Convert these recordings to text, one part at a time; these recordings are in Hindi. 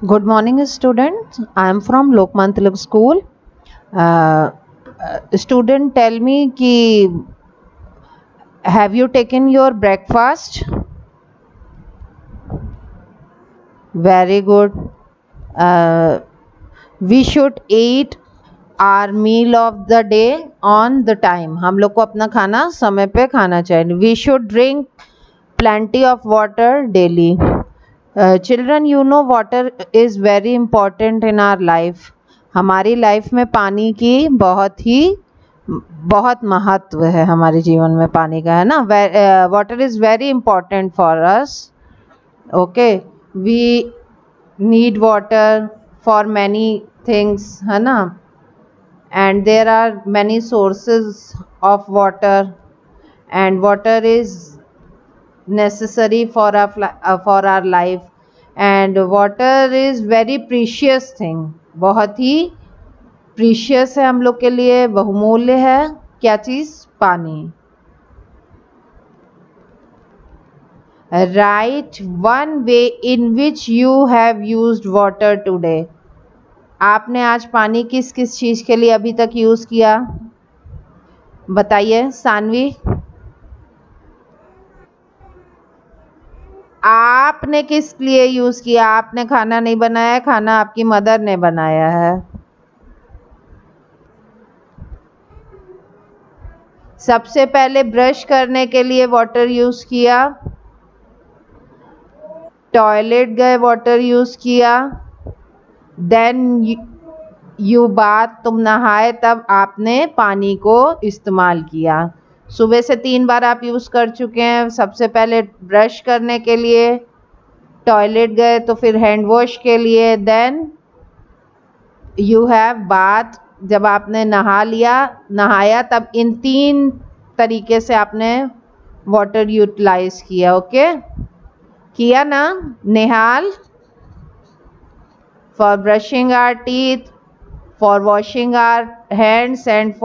Good morning, students. I am from Lokman Tilak School. Student, tell me कि have you taken your breakfast? Very good. We should eat our meal of the day on the time. हम लोग को अपना खाना समय पे खाना चाहिए. We should drink plenty of water daily. Children, you know water is very important in our life. हमारी लाइफ में पानी की बहुत महत्व है हमारे जीवन में पानी का, है ना. Water is very important for us. Okay, we need water for many things, है ना. And there are many sources of water and water is necessary for our life, and water is very precious thing. बहुत ही प्रीशियस है हम लोग के लिए, बहुमूल्य है. क्या चीज़? पानी. Write one way in which you have used water today. आपने आज पानी किस किस चीज़ के लिए अभी तक यूज़ किया, बताइए. सानवी, आपने किस लिए यूज़ किया? आपने खाना नहीं बनाया, खाना आपकी मदर ने बनाया है. सबसे पहले ब्रश करने के लिए वाटर यूज़ किया, टॉयलेट गए वाटर यूज़ किया, देन यू बात, तुम नहाए तब आपने पानी को इस्तेमाल किया. सुबह से 3 बार आप यूज़ कर चुके हैं. सबसे पहले ब्रश करने के लिए, टॉयलेट गए तो फिर हैंड वॉश के लिए, देन यू हैव बाथ, जब आपने नहाया तब इन 3 तरीके से आपने वाटर यूटिलाइज किया. ओके, किया ना Nehal? For brushing our teeth, for washing our hands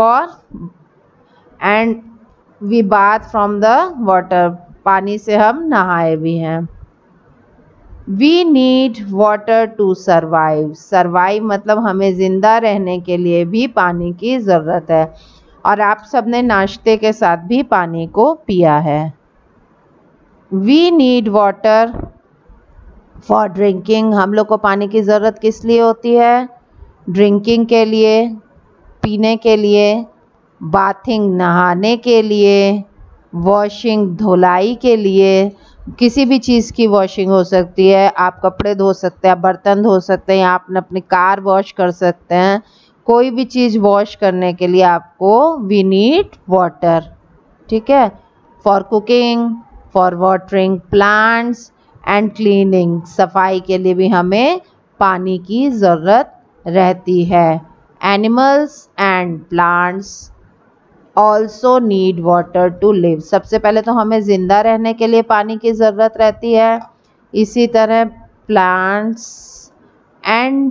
and we bath from the water, पानी से हम नहाए भी हैं. We need water to survive. Survive मतलब हमें ज़िंदा रहने के लिए भी पानी की ज़रूरत है. और आप सब ने नाश्ते के साथ भी पानी को पिया है. We need water for drinking. हम लोग को पानी की ज़रूरत किस लिए होती है? ड्रिंकिंग के लिए, पीने के लिए, बाथिंग नहाने के लिए, वॉशिंग धुलाई के लिए. किसी भी चीज़ की वॉशिंग हो सकती है. आप कपड़े धो सकते हैं, आप बर्तन धो सकते हैं, आप अपनी कार वॉश कर सकते हैं. कोई भी चीज़ वॉश करने के लिए आपको वी नीड वाटर. ठीक है. For cooking, for watering plants and cleaning. सफाई के लिए भी हमें पानी की ज़रूरत रहती है. Animals and plants also need water to live. सबसे पहले तो हमें ज़िंदा रहने के लिए पानी की ज़रूरत रहती है. इसी तरह plants and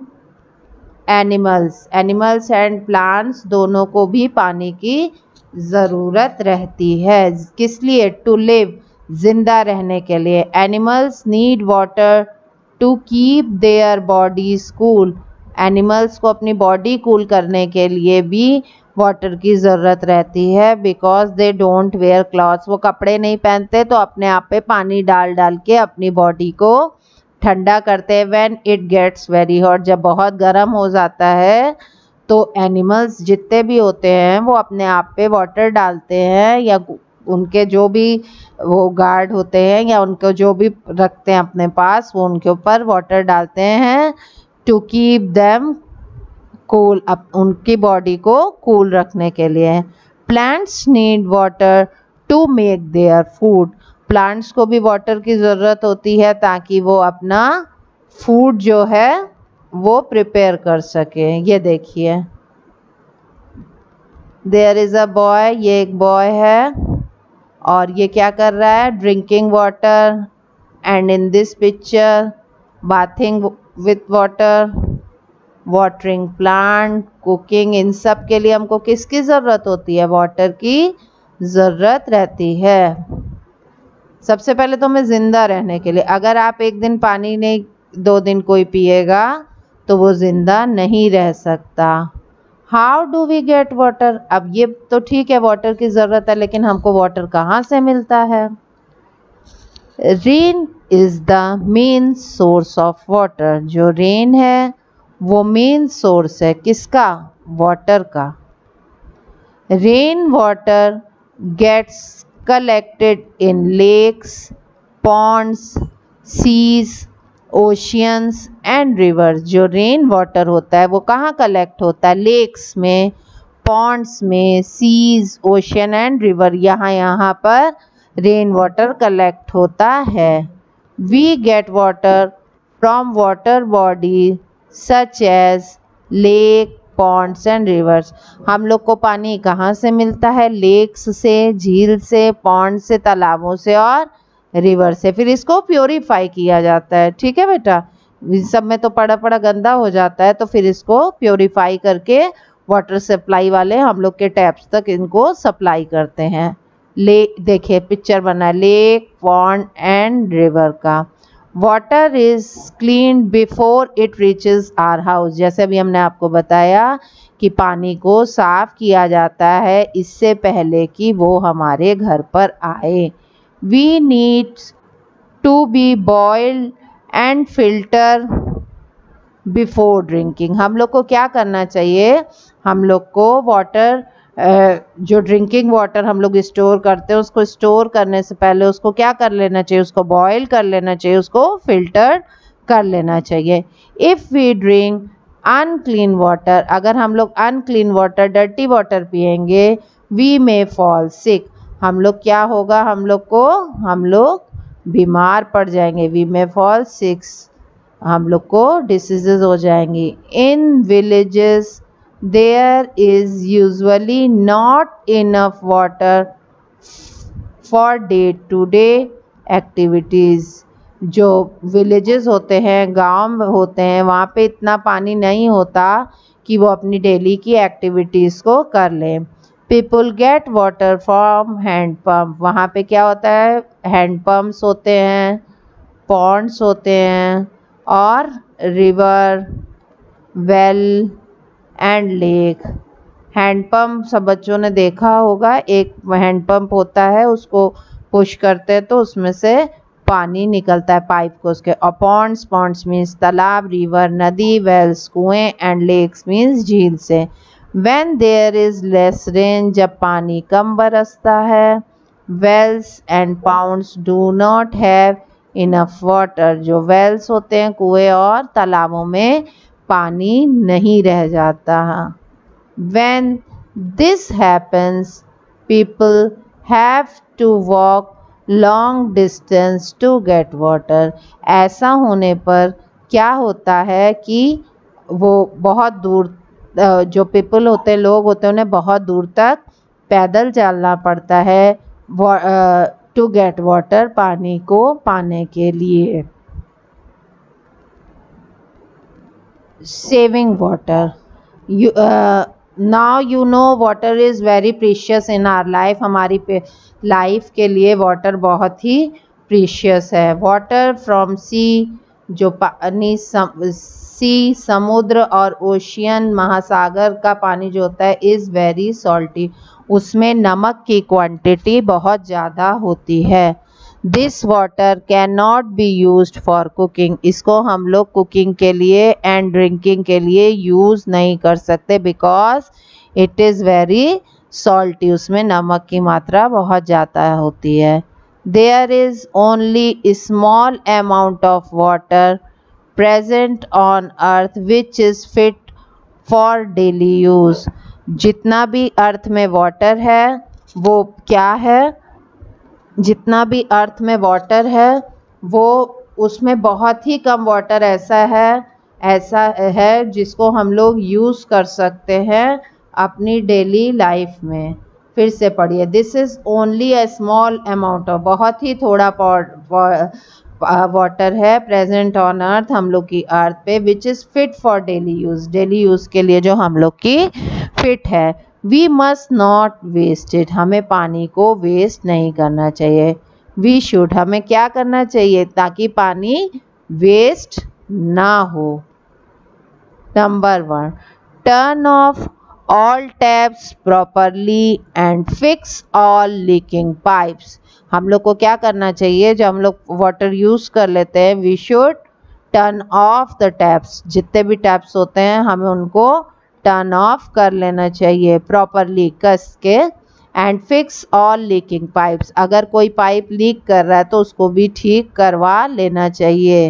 animals and plants दोनों को भी पानी की ज़रूरत रहती है. किस लिए? टू लिव, ज़िंदा रहने के लिए. Animals need water to keep their bodies cool. Animals को अपनी बॉडी कूल करने के लिए भी वाटर की ज़रूरत रहती है. Because they don't wear clothes. वो कपड़े नहीं पहनते तो अपने आप पे पानी डाल के अपनी बॉडी को ठंडा करते हैं. When it gets very hot, जब बहुत गर्म हो जाता है तो एनिमल्स जितने भी होते हैं वो अपने आप पे वाटर डालते हैं, या उनके जो भी वो गार्ड होते हैं या उनको जो भी रखते हैं अपने पास, वो उनके ऊपर वाटर डालते हैं टू कीप देम कूल, उनकी बॉडी को कूल रखने के लिए. Plants need water to make their food. Plants को भी वाटर की ज़रूरत होती है ताकि वो अपना फूड जो है वो प्रिपेयर कर सके. ये देखिए, देयर इज़ अ बॉय. ये एक बॉय है और ये क्या कर रहा है? Drinking water. And in this picture bathing with water, watering plant, cooking. इन सब के लिए हमको किसकी ज़रूरत होती है? वाटर की ज़रूरत रहती है. सबसे पहले तो हमें ज़िंदा रहने के लिए, अगर आप एक दिन पानी नहीं 2 दिन कोई पिएगा तो वो जिंदा नहीं रह सकता। How do we get water? अब ये तो ठीक है, वाटर की ज़रूरत है, लेकिन हमको वाटर कहाँ से मिलता है? Rain is the main source of water. जो रेन है वो मेन सोर्स है किसका? वाटर का। Rain water gets collected in lakes, ponds, seas, oceans and rivers. जो रेन वाटर होता है वो कहाँ कलेक्ट होता है? लेक्स में, पॉन्ड्स में, सीज, ओशियन एंड रिवर, यहाँ पर रेन वाटर कलेक्ट होता है। We get water from water body such as lake, ponds and rivers. हम लोग को पानी कहाँ से मिलता है? लेक्स से, झील से, पॉन्ड से, तालाबों से और रिवर से। फिर इसको प्योरीफाई किया जाता है। ठीक है बेटा, इस सब में तो पड़ा पड़ा गंदा हो जाता है, तो फिर इसको प्योरीफाई करके वाटर सप्लाई वाले हम लोग के टैप्स तक इनको सप्लाई करते हैं। देखिए पिक्चर बना है लेक, पॉन्ड एंड रिवर का। Water is clean before it reaches our house. जैसे अभी हमने आपको बताया कि पानी को साफ किया जाता है इससे पहले कि वो हमारे घर पर आए। We need to be boiled and filter before drinking। हम लोग को क्या करना चाहिए? हम लोग को वाटर, जो ड्रिंकिंग वाटर हम लोग स्टोर करते हैं, उसको स्टोर करने से पहले उसको क्या कर लेना चाहिए? उसको बॉयल कर लेना चाहिए, उसको फिल्टर कर लेना चाहिए। If we drink unclean water, अगर हम लोग अनक्लीन वाटर, डर्टी वाटर पियेंगे, वी मे फॉल सिक, हम लोग क्या होगा? हम लोग बीमार पड़ जाएंगे। वी मे फॉल सिक्स, हम लोग को डिसीजेज हो जाएंगी। In villages there is usually not enough water for day to day activities. जो विलेजेस होते हैं, गांव होते हैं, वहाँ पे इतना पानी नहीं होता कि वो अपनी डेली की एक्टिविटीज़ को कर लें। People get water from hand pump. वहाँ पे क्या होता है? हैंड पम्प्स होते हैं, पॉन्ड्स होते हैं और river, well and lake. Hand pump सब बच्चों ने देखा होगा, एक हैंड पम्प होता है, उसको पुश करते हैं तो उसमें से पानी निकलता है पाइप को उसके। और पॉन्ड्स मीन्स तालाब, रिवर नदी, वेल्स कुएं एंड लेक्स मीन्स झील से। When there is less rain, जब पानी कम बरसता है, wells and ponds do not have enough water। जो wells होते हैं, कुएं और तालाबों में पानी नहीं रह जाता। When this happens, people have to walk long distance to get water। ऐसा होने पर क्या होता है कि वो बहुत दूर, जो पीपल होते हैं, लोग होते हैं, उन्हें बहुत दूर तक पैदल चलना पड़ता है टू गेट वाटर, पानी को पाने के लिए। Saving water. Now you know water is very precious in our life. हमारी लाइफ के लिए वाटर बहुत ही प्रीशियस है। वाटर फ्रॉम सी, जो पानी सी, समुद्र और ओशियन, महासागर का पानी जो होता है, इज़ वेरी सॉल्टी। उसमें नमक की क्वांटिटी बहुत ज़्यादा होती है। This water can not be used for cooking. इसको हम लोग कुकिंग के लिए एंड ड्रिंकिंग के लिए यूज़ नहीं कर सकते, because it is very salty. उसमें नमक की मात्रा बहुत ज़्यादा होती है। There is only small amount of water present on earth which is fit for daily use. जितना भी अर्थ में वाटर है वो क्या है? जितना भी अर्थ में वाटर है वो, उसमें बहुत ही कम वाटर ऐसा है जिसको हम लोग यूज़ कर सकते हैं अपनी डेली लाइफ में। फिर से पढ़िए। This is only a small amount of, बहुत ही थोड़ा वाटर है प्रेजेंट ऑन अर्थ, हम लोग की अर्थ पे, which is fit for daily use, daily use के लिए जो हम लोग की फिट है। We must not waste it. हमें पानी को वेस्ट नहीं करना चाहिए। वी शुड, हमें क्या करना चाहिए ताकि पानी वेस्ट ना हो। Number 1, turn off all taps properly and fix all leaking pipes। हम लोग को क्या करना चाहिए, जब हम लोग वाटर यूज कर लेते हैं, we should turn off the taps. जितने भी टैप्स होते हैं हमें उनको टर्न ऑफ कर लेना चाहिए प्रॉपरली कस के। And fix all leaking pipes, अगर कोई पाइप लीक कर रहा है तो उसको भी ठीक करवा लेना चाहिए।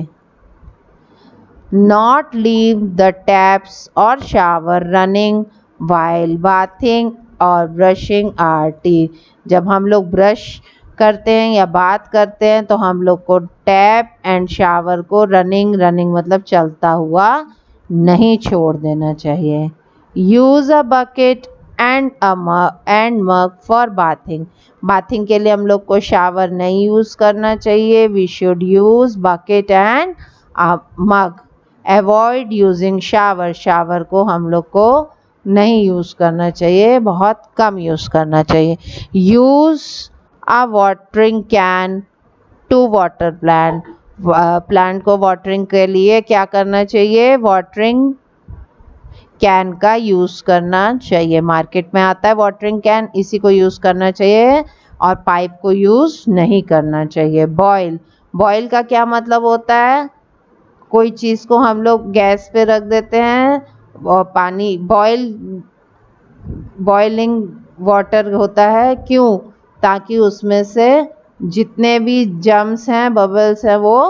Not leave the taps or shower running while bathing और brushing our teeth। जब हम लोग ब्रश करते हैं या बात करते हैं तो हम लोग को टैप एंड शावर को रनिंग मतलब चलता हुआ नहीं छोड़ देना चाहिए। Use a bucket and mug for bathing. Bathing के लिए हम लोग को शावर नहीं यूज़ करना चाहिए। We should use bucket and mug. Avoid using shower, shower को हम लोग को नहीं यूज़ करना चाहिए, बहुत कम यूज़ करना चाहिए। Use a watering can to water plant. Plant को वाटरिंग के लिए क्या करना चाहिए, वाटरिंग कैन का यूज़ करना चाहिए। मार्केट में आता है वाटरिंग कैन, इसी को यूज़ करना चाहिए और पाइप को यूज़ नहीं करना चाहिए। बॉयल, बॉयल का क्या मतलब होता है, कोई चीज़ को हम लोग गैस पे रख देते हैं और पानी बॉइलिंग वाटर होता है, क्यों, ताकि उसमें से जितने भी जम्स हैं, बबल्स हैं, वो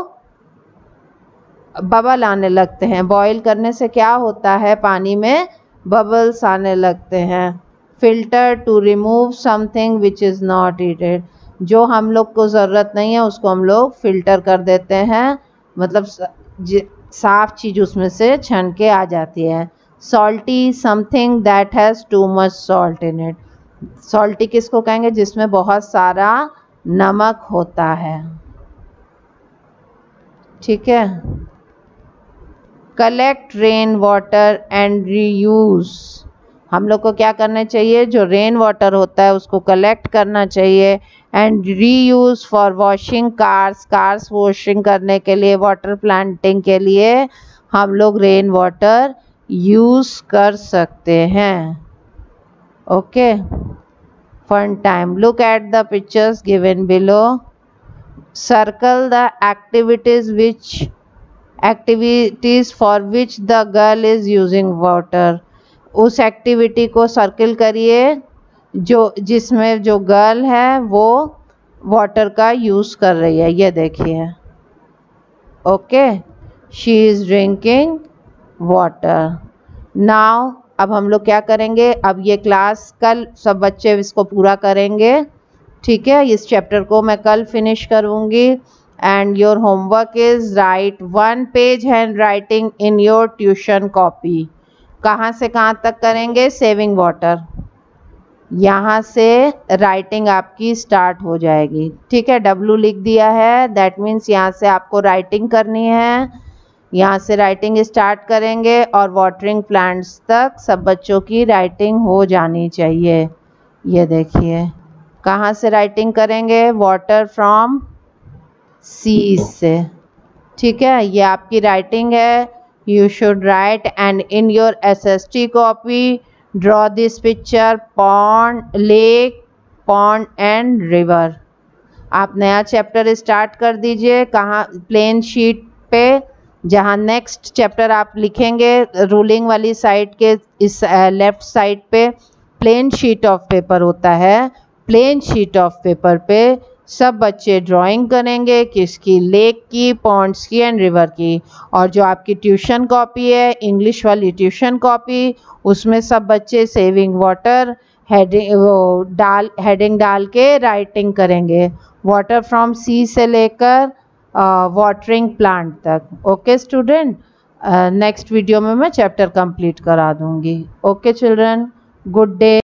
बबल आने लगते हैं। बॉईल करने से क्या होता है, पानी में बबल्स आने लगते हैं। Filter to remove something which is not needed. जो हम लोग को ज़रूरत नहीं है उसको हम लोग फिल्टर कर देते हैं, मतलब साफ चीज़ उसमें से छन के आ जाती है। Salty, something that has too much salt in it. Salty किसको कहेंगे, जिसमें बहुत सारा नमक होता है। ठीक है। Collect rain water and reuse. हम लोग को क्या करना चाहिए, जो रेन वाटर होता है उसको कलेक्ट करना चाहिए। And reuse for washing cars washing करने के लिए, वाटर प्लांटिंग के लिए हम लोग रेन वाटर यूज़ कर सकते हैं। Okay, fun time. Look at the pictures given below. Circle the activities for which the girl is using water. उस एक्टिविटी को सर्किल करिए जो जिसमें जो गर्ल है वो वाटर का यूज़ कर रही है। ये देखिए, okay, she is drinking water. Now अब हम लोग क्या करेंगे, अब ये क्लास कल सब बच्चे इसको पूरा करेंगे। ठीक है, इस चैप्टर को मैं कल फिनिश करूँगी। And your homework is write 1 page handwriting in your tuition copy. कहाँ से कहाँ तक करेंगे, सेविंग वाटर, यहाँ से राइटिंग आपकी स्टार्ट हो जाएगी। ठीक है, W लिख दिया है, दैट मीन्स यहाँ से आपको राइटिंग करनी है। यहाँ से राइटिंग स्टार्ट करेंगे और वाटरिंग प्लांट्स तक सब बच्चों की राइटिंग हो जानी चाहिए। ये देखिए, कहाँ से राइटिंग करेंगे, वाटर फ्रॉम सी से। ठीक है, ये आपकी राइटिंग है। You should write and in your SST copy draw this picture, pond, lake, pond and river। आप नया चैप्टर स्टार्ट कर दीजिए, कहाँ, प्लेन शीट पे, जहाँ नेक्स्ट चैप्टर आप लिखेंगे रूलिंग वाली साइड के इस लेफ्ट साइड पे प्लेन शीट ऑफ पेपर होता है। प्लेन शीट ऑफ पेपर पे सब बच्चे ड्राइंग करेंगे, किसकी, लेक की, पॉन्ड्स की एंड रिवर की। और जो आपकी ट्यूशन कॉपी है, इंग्लिश वाली ट्यूशन कॉपी, उसमें सब बच्चे सेविंग वाटर हेडिंग डाल के राइटिंग करेंगे, वाटर फ्रॉम सी से लेकर वाटरिंग प्लांट तक। ओके स्टूडेंट, नेक्स्ट वीडियो में मैं चैप्टर कंप्लीट करा दूंगी। Okay children, good day.